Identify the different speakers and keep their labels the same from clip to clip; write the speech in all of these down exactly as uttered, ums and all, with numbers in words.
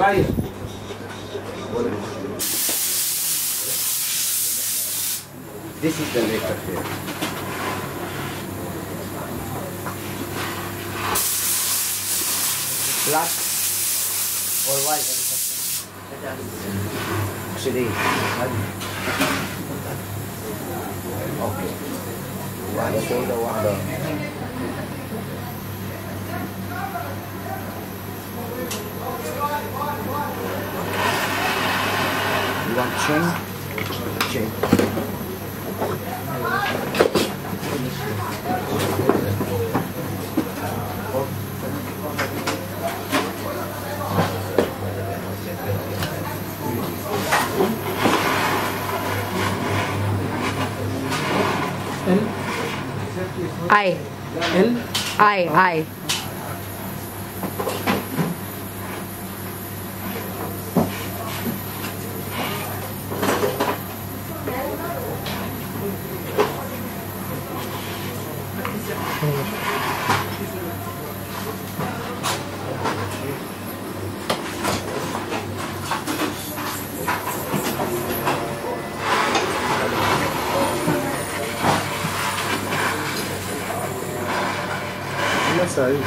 Speaker 1: ايوه
Speaker 2: This is the makeup here. Black or white? Actually, okay. واحدة سوداء وواحدة You want chain? Chain.
Speaker 3: Ai.
Speaker 1: ال
Speaker 3: Ai, ai.
Speaker 4: سعيد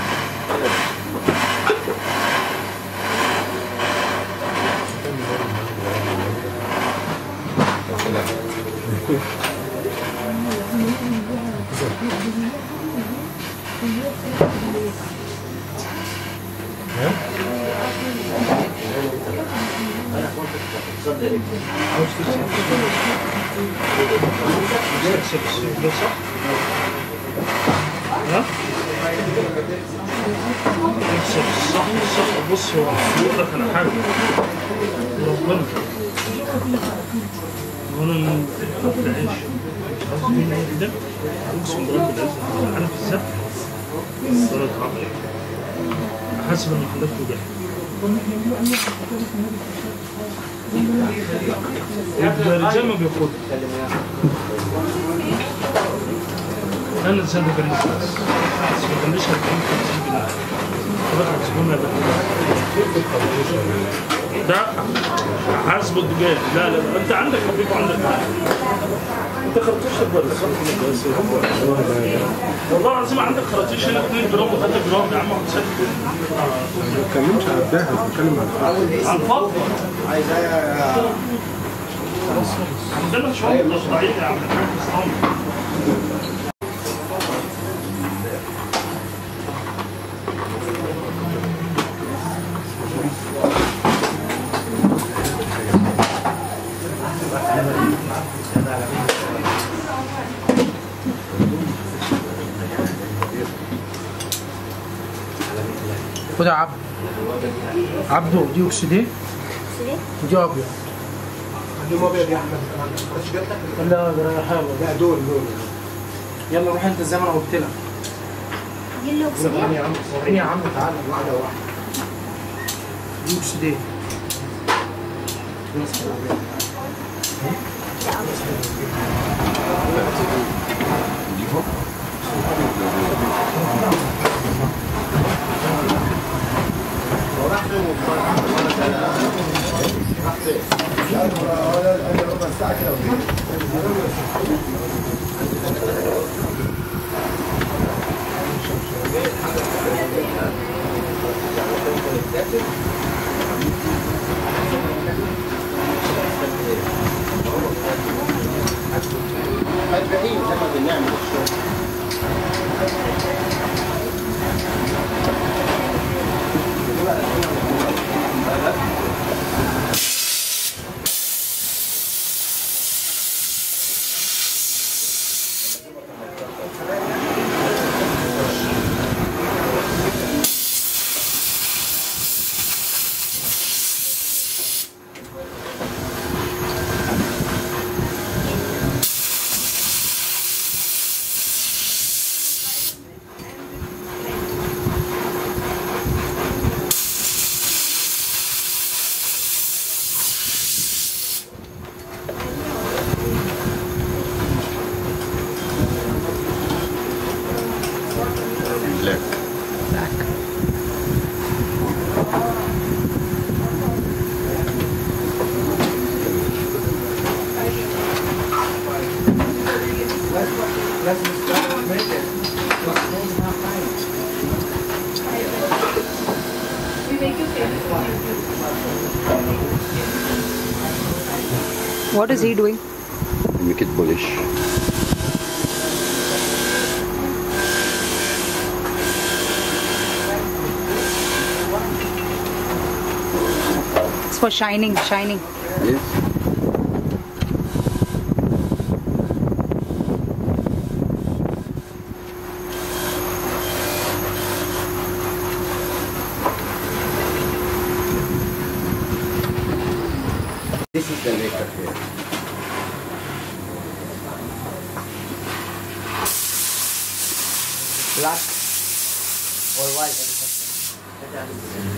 Speaker 5: صح صح بص هو بيقول لك على حاجه ربنا وانا من خط العيش قصدي من العيش ده اقسم برب العزه انا في السبت صارت عقلي حاسب ان حضرتك وجعت الرجال ما بياخدوا انا لسه ما كانش بس ما كانش أربعين خمسين جنيه ده حاسب الدجاج لا لا انت عندك خفيف عندك انت خرطوش البرد والله العظيم عندك خراطيش هنا اتنين جرام و3 جرام يا عم حسين
Speaker 4: ما بتكلمش عن الذهب بتكلم عن
Speaker 5: عن الفضه عندنا شويه ضعيف يا عم الحاج اسلام
Speaker 1: خد يا عبد عبده دي اكسديه ودي ابيض
Speaker 4: دي ابيض يا احمد مش جات لك
Speaker 1: لا ده حلو
Speaker 4: لا دول دول
Speaker 1: يلا روح انت زي ما انا قلت لك
Speaker 3: دي اللي اكسديه
Speaker 4: يا عم صوريني يا عم تعالى واحده واحده
Speaker 1: دي اكسديه
Speaker 2: أربعين لما بنعمل الشغل
Speaker 3: What is he doing?
Speaker 2: Make it bullish.
Speaker 3: It's for shining, shining.
Speaker 2: Yes. This is the laker here. Black or white?